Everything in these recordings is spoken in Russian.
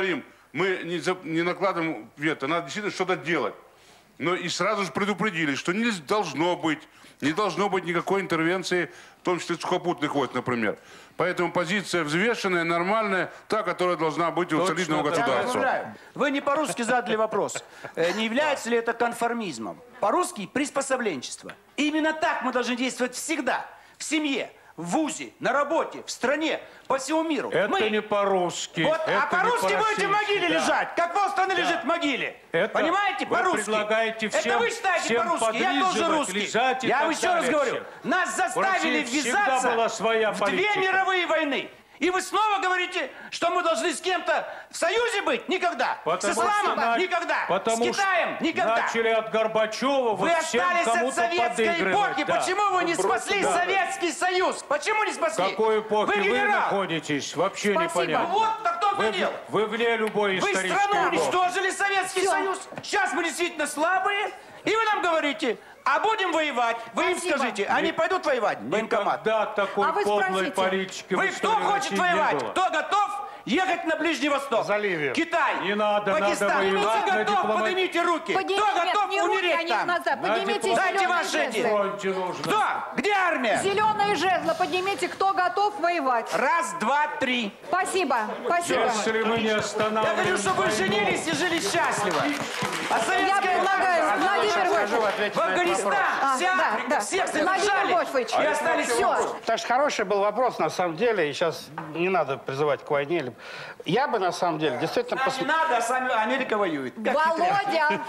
говорим, мы не накладываем вето, надо действительно что-то делать. Но и сразу же предупредили, что не должно быть никакой интервенции, в том числе сухопутных войск, например. Поэтому позиция взвешенная, нормальная, та, которая должна быть у солидного государства. Вы не по-русски задали вопрос. Не является ли это конформизмом? По-русски приспособленчество. И именно так мы должны действовать всегда. В семье, в вузе, на работе, в стране, по всему миру. Это не по-русски. Вот, а по-русски будете в могиле лежать, как полстраны лежит в могиле. Понимаете, по-русски. Это вы считаете по-русски, я тоже русский. Я вам еще раз говорю, нас заставили ввязаться в 2 мировые войны. И вы снова говорите, что мы должны с кем-то в союзе быть? Никогда. С исламом? Никогда. С Китаем? Никогда. Начали от Горбачева, вы остались от советской эпохи. Да. Почему вы не спасли Советский Союз? Почему не спасли? В какой эпохе вы находитесь? Вообще непонятно. Вот так кто говорил. Вы вне любой исторической эпохи. Вы страну уничтожили, Советский Союз. Сейчас мы действительно слабые. И вы нам говорите... А будем воевать. Вы им скажите, они пойдут воевать в военкомат? Да, такой подлой политики. Вы кто хочет воевать? Кто готов ехать на Ближний Восток? За Ливию. Китай. Не надо, Пакистан. Надо кто готов? Поднимите руки. Кто готов умереть там? Поднимите зеленые жезлы. Кто? Где армия? Зеленые жезлы. Поднимите, кто готов воевать. 1, 2, 3. Спасибо. Спасибо. Если мы не останавливаем... Я говорю, чтобы вы женились и жили счастливо. А я предлагаю, Владимир Вольфович, в Афганистан, вся Африка, всех задержали и остались все. Так что хороший был вопрос, на самом деле, и сейчас не надо призывать к войне. Я бы, на самом деле, действительно... Не надо, а сами Америка воюет. Володя!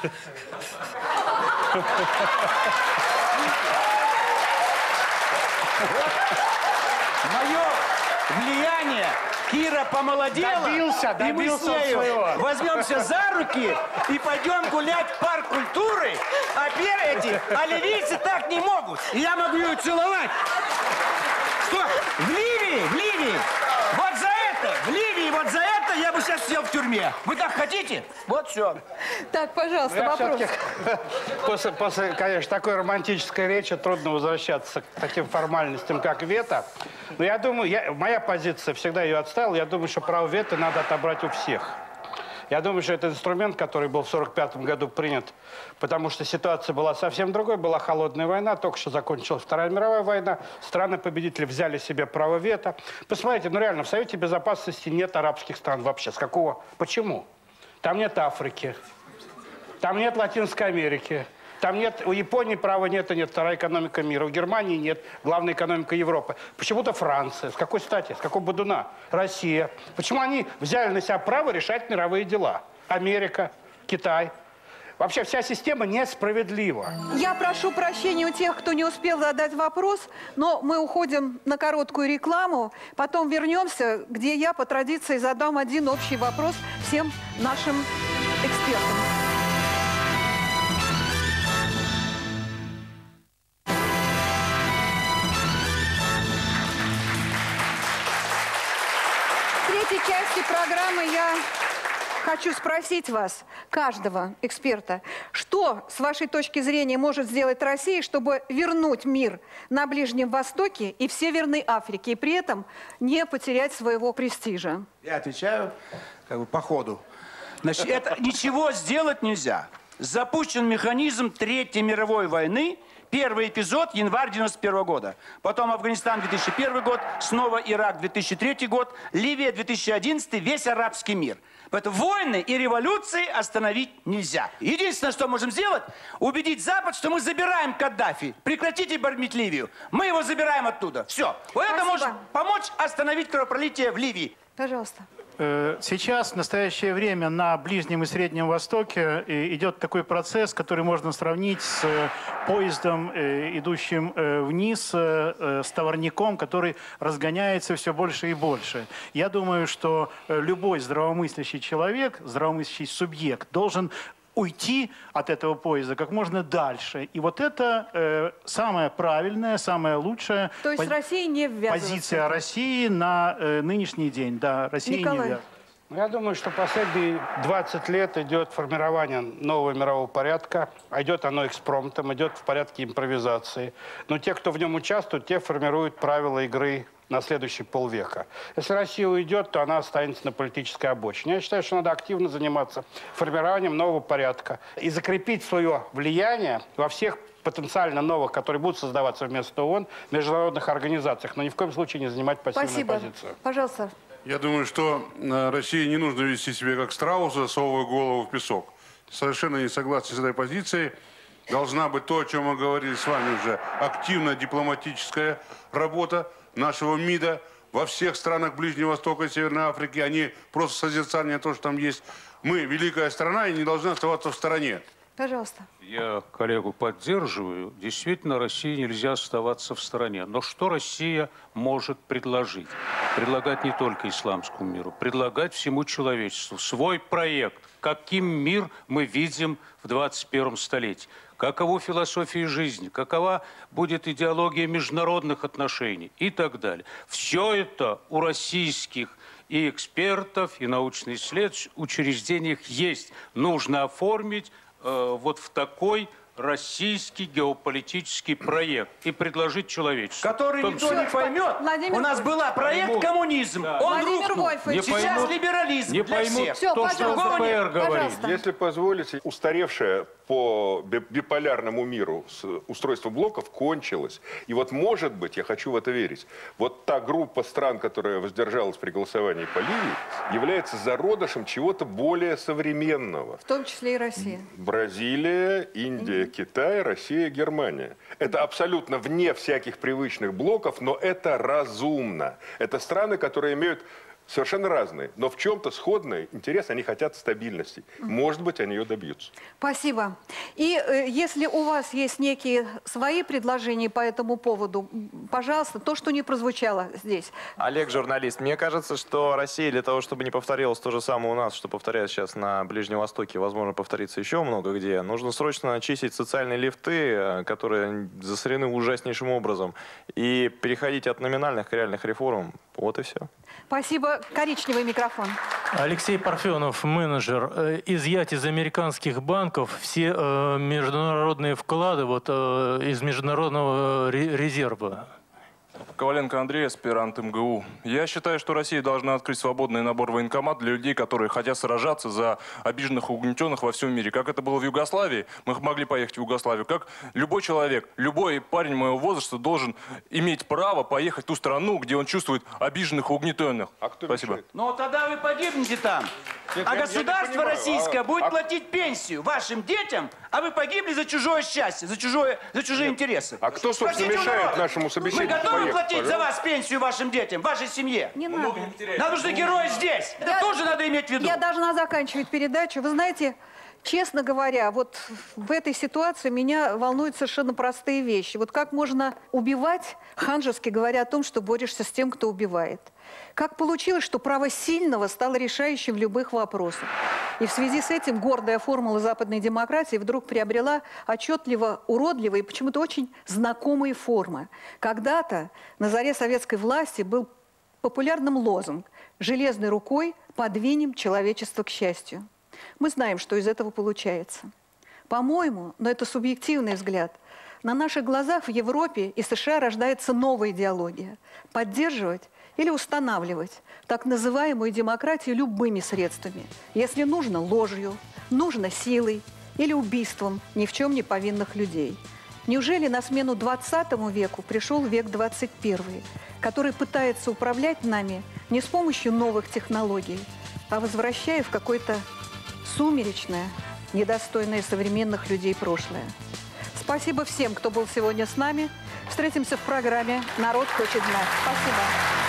Мое влияние... Кира помолодела, добился и мы с нею возьмемся за руки и пойдем гулять в парк культуры, а ливийцы так не могут. И я могу ее целовать. Что? В Ливии, вот за это, в Ливии, вот за это я бы сейчас сидел в тюрьме. Вы так хотите? Вот все. Так, пожалуйста, вопрос. После, конечно, такой романтической речи трудно возвращаться к таким формальностям, как вето. Но я думаю, моя позиция, всегда ее отставил, я думаю, что право вето надо отобрать у всех. Я думаю, что это инструмент, который был в 1945 году принят, потому что ситуация была совсем другой. Была холодная война, только что закончилась Вторая мировая война. Страны-победители взяли себе право вето. Посмотрите, ну реально, в Совете Безопасности нет арабских стран вообще. С какого? Почему? Там нет Африки, там нет Латинской Америки. Там нет, у Японии права нет, и нет, вторая экономика мира. У Германии нет, главная экономика Европы. Почему-то Франция. С какой стати? С какого бодуна? Россия. Почему они взяли на себя право решать мировые дела? Америка, Китай. Вообще вся система несправедлива. Я прошу прощения у тех, кто не успел задать вопрос, но мы уходим на короткую рекламу, потом вернемся, где я по традиции задам один общий вопрос всем нашим экспертам. В третьей части программы я хочу спросить вас, каждого эксперта, что, с вашей точки зрения, может сделать Россия, чтобы вернуть мир на Ближнем Востоке и в Северной Африке, и при этом не потерять своего престижа? Я отвечаю по ходу. Значит, ничего сделать нельзя. Запущен механизм Третьей мировой войны. Первый эпизод – январь 91 года. Потом Афганистан 2001 год, снова Ирак 2003 год, Ливия 2011, весь арабский мир. Поэтому войны и революции остановить нельзя. Единственное, что можем сделать – убедить Запад, что мы забираем Каддафи. Прекратите бомбить Ливию. Мы его забираем оттуда. Все. Вот это может помочь остановить кровопролитие в Ливии. Пожалуйста. Сейчас, в настоящее время, на Ближнем и Среднем Востоке идет такой процесс, который можно сравнить с поездом, идущим вниз, с товарником, который разгоняется все больше и больше. Я думаю, что любой здравомыслящий человек, здравомыслящий субъект должен уйти от этого поезда как можно дальше. И вот это самая правильная, самая лучшая Россия не позиция России на нынешний день. Да, Россия не ввязывается. Я думаю, что последние 20 лет идет формирование нового мирового порядка. Идет оно экспромтом, идет в порядке импровизации. Но те, кто в нем участвует, те формируют правила игры на следующий полвека. Если Россия уйдет, то она останется на политической обочине. Я считаю, что надо активно заниматься формированием нового порядка и закрепить свое влияние во всех потенциально новых, которые будут создаваться вместо ООН, международных организациях, но ни в коем случае не занимать пассивную позицию. Пожалуйста. Я думаю, что России не нужно вести себя как страус, засовывая голову в песок. Совершенно не согласен с этой позицией. Должна быть то, о чем мы говорили с вами уже, активная дипломатическая работа нашего МИДа во всех странах Ближнего Востока и Северной Африки. Они просто созерцание того, что там есть. Мы великая страна и не должны оставаться в стороне. Пожалуйста. Я коллегу поддерживаю. Действительно, России нельзя оставаться в стороне. Но что Россия может предложить? Предлагать не только исламскому миру, предлагать всему человечеству свой проект. Каким мир мы видим в 21 столетии? Какова философия жизни? Какова будет идеология международных отношений? И так далее. Все это у российских и экспертов, и научно-исследовательских учреждениях есть. Нужно оформить вот в такой российский геополитический проект и предложить человечеству. Который никто не поймет. У нас был проект коммунизм. Да. Он рухнул. Сейчас либерализм не для поймут всех. То, что ЛДПР говорит. Если позволите, устаревшее по биполярному миру устройство блоков кончилось. И вот, может быть, я хочу в это верить, вот та группа стран, которая воздержалась при голосовании по Ливии, является зародышем чего-то более современного. В том числе и Россия. Бразилия, Индия, Китай, Россия, Германия. Это абсолютно вне всяких привычных блоков, но это разумно. Это страны, которые имеют совершенно разные, но в чем-то сходные интересы, они хотят стабильности. Может быть, они ее добьются. Спасибо. И если у вас есть некие свои предложения по этому поводу, пожалуйста, то, что не прозвучало здесь. Олег, журналист. Мне кажется, что Россия для того, чтобы не повторилось то же самое у нас, что повторяется сейчас на Ближнем Востоке, возможно, повторится еще много где, нужно срочно очистить социальные лифты, которые засорены ужаснейшим образом, и переходить от номинальных к реальных реформ. Вот и все. Спасибо. Коричневый микрофон. Алексей Парфенов, менеджер. Изъять из американских банков все международные вклады из международного резерва. Коваленко Андрей, аспирант МГУ. Я считаю, что Россия должна открыть свободный набор военкомат для людей, которые хотят сражаться за обиженных и угнетенных во всем мире. Как это было в Югославии, мы могли поехать в Югославию. Как любой человек, любой парень моего возраста должен иметь право поехать в ту страну, где он чувствует обиженных и угнетенных. А кто Спасибо. мешает? Но тогда вы погибнете там. А государство российское будет платить пенсию вашим детям, а вы погибли за чужое счастье, за чужие интересы. А кто, собственно, мешает нашему собеседнику Мы готовы поехать, платить за вас пенсию вашим детям, вашей семье? Не надо. Нам нужны герои здесь. Это тоже надо иметь в виду. Я должна заканчивать передачу. Вы знаете, честно говоря, вот в этой ситуации меня волнуют совершенно простые вещи. Вот как можно убивать, ханжески говоря о том, что борешься с тем, кто убивает. Как получилось, что право сильного стало решающим в любых вопросах. И в связи с этим гордая формула западной демократии вдруг приобрела отчетливо уродливые и почему-то очень знакомые формы. Когда-то на заре советской власти был популярным лозунг «Железной рукой подвинем человечество к счастью». Мы знаем, что из этого получается. По-моему, но это субъективный взгляд, на наших глазах в Европе и США рождается новая идеология – поддерживать или устанавливать так называемую демократию любыми средствами. Если нужно – ложью, нужно – силой или убийством ни в чем не повинных людей. Неужели на смену 20 веку пришел век 21, который пытается управлять нами не с помощью новых технологий, а возвращая в какое-то сумеречное, недостойное современных людей прошлое? Спасибо всем, кто был сегодня с нами. Встретимся в программе «Народ хочет знать». Спасибо.